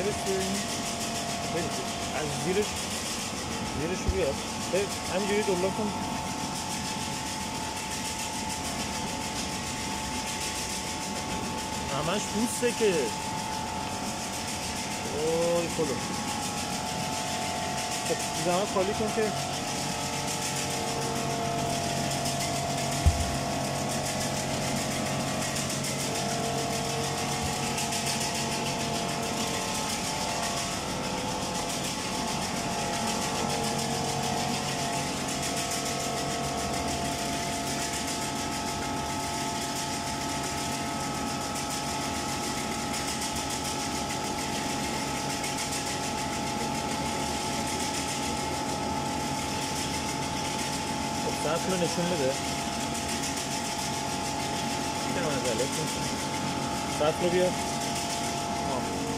بریم از زیرش بیاد همینجوری دولا کن. همش بوسته که اوی خدا. خب زمان خالی کن که سطح رو نشون بده. سطح رو بیار.